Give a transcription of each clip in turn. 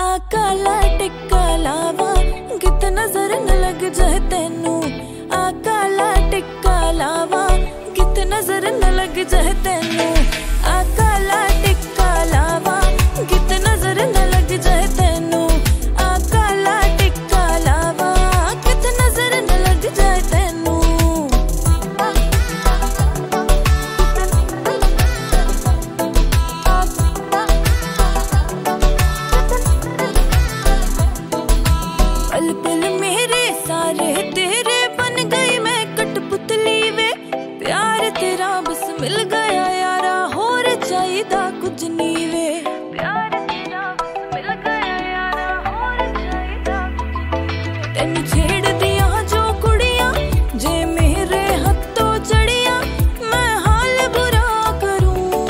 काला टिक्का लावा कित नजर न लग जाए तेनू। काला टिक्का लावा कित नजर न लग जाए तेनू। काला टिक्का लावा कित नजर न लग जाए तेनू। काला टिक्का लावा कित नजर न लग जाए तेनू। पल पल मेरे सारे तेरे बन गई मैं कठपुतली वे। प्यार तेरा बस मिल गया यारा होर चाहिदा कुछ नहीं वे। प्यार तेरा बस मिल गया यारा होर चाहिदा कुछ नहीं वे। तेनू छेड़ दिया जो कुड़ियां जे मेरे हत्थों चढ़िया मैं हाल बुरा करूं।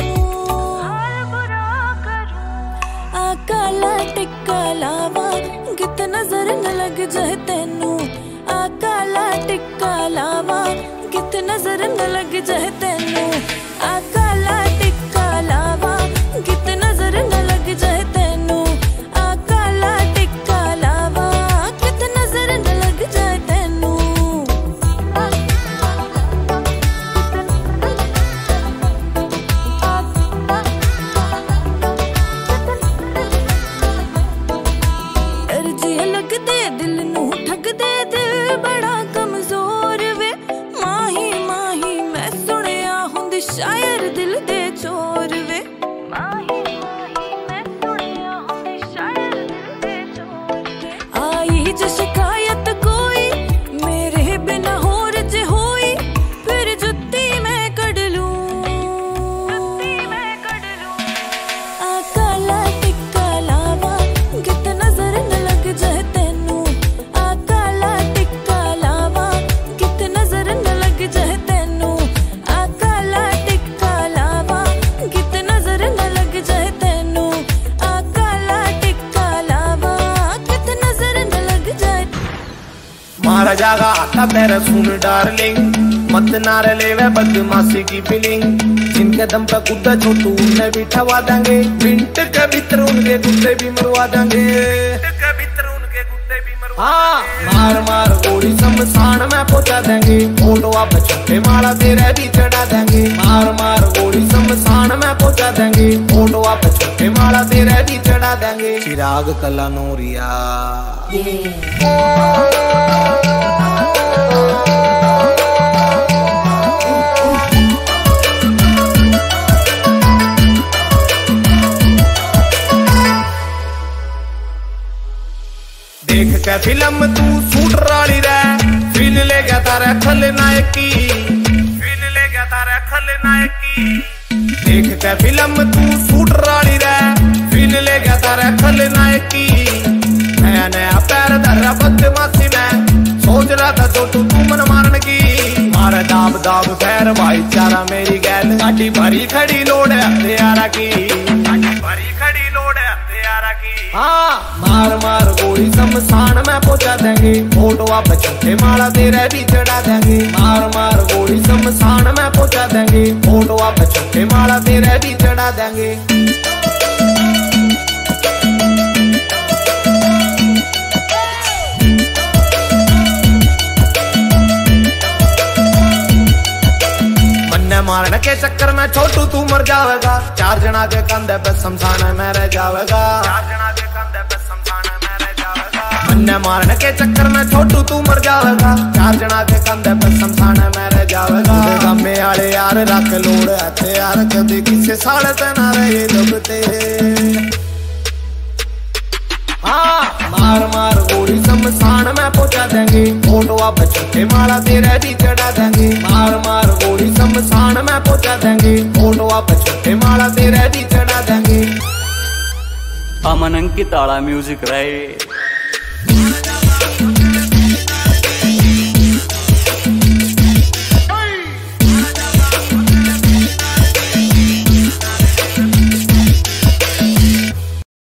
काला टिक्का लावा कित नजर न लग जाए तेनू। काला टिक्का लावा कित नजर न लग जाए तेनू। काला टिक्का लावा कित नजर न लग जाए तेनू। काला टिक्का लावा कित नजर न लग जाए तेनू। अर्जिया लग दे दिल नू ठग दे दिल बड़ा कमजोर वे। माही माही मैं सुनिया हुंद शायर दिल दे चोर वे। माही माही मैं सुनिया हुंद शायर दिल दे चोर वे। आई जो शिकायत कोई मेरे बिना होर जे होई फिर जुत्ती मैं कड़ लूं। काला टिक्का लावा कित नजर न लग जाए तेनू। काला टिक्का लावा कित नजर न लग जाए तेनू। काला टिक्का लावा कित नजर न लग जाए तेनू। काला टिक्का लावा कित नजर न लग जाए। मारा जागा आता पैर सुन डार्लिंग मत नार लेवे बदमाशी की फीलिंग। जिनके दम पे कुत्ता छोटू उन्हें भी ठवा देंगे। मिनट के भीतर उनके कुत्ते भी मरवा देंगे। हाँ मार मार गोली शमशान में पहुंचा देंगे। फोटो आप छोटे माला तेरे भी चढ़ा देंगे। मार मार गोली शमशान में पहुंचा देंगे। फोटो आप छोटे माला तेरे भी चढ़ा देंगे। चिराग कला नूरिया देख के फिल्म तू सूट राली रे फील ले गया तारा खलनायक की। फील ले गया तारा खलनायक की। देख के फिल्म तू सूट राली रे फील ले गया तारा खलनायक की। नया नया पैर धरा बदमाशी में सोच रहा था तो तू मन मारन की। मारे दाब दाब पैर भाईचारा मेरी गैल गाड़ी भरी खड़ी लोड है हथियारा की। भरी खड़ी लोड है हथियारा की। हाँ मार मार गोली शमशान में पहुंचा देंगे। फोटो आप छोटे माला तेरे भी चढ़ा देंगे। मार मार गोली शमशान में पहुंचा देंगे। फोटो आप छोटे माला तेरे भी चढ़ा देंगे। मारने के चक्कर में छोटू तू मर जावेगा। चार जना के कंधे पे शमशान में रह जावेगा। चार जना के कंधे पे शमशान में रह जावेगा। मन्ने मारने के चक्कर में छोटू तू मर जावेगा। चार जना के कंधे पे शमशान में रह जावेगा। गमे आले यार रख लोड़ हथे यार कभी किसे साड़ ते ना रहे दबते। हाँ मार मार गोली शमशान में पहुंचा देंगे। फोटो आप छोटे माला तेरे भी चढ़ा देंगे। मार मार गोली शमशान में पहुंचा देंगे। फोटो आप छोटे माला तेरे भी चढ़ा देंगे। अमन अंकित आला म्यूजिक रहे।